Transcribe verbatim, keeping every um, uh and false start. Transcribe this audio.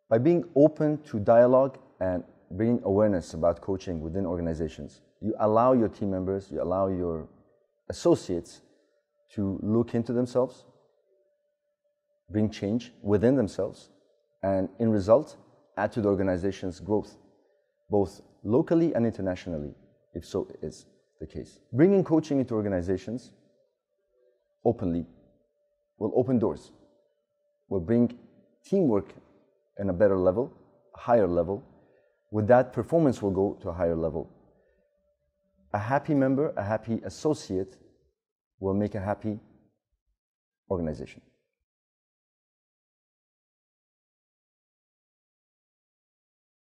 By being open to dialogue and bringing awareness about coaching within organizations, you allow your team members, you allow your associates to look into themselves, bring change within themselves, and in result, add to the organization's growth, both locally and internationally, if so is the case. Bringing coaching into organizations openly will open doors, will bring teamwork in a better level, a higher level. With that, performance will go to a higher level. A happy member, a happy associate will make a happy organization.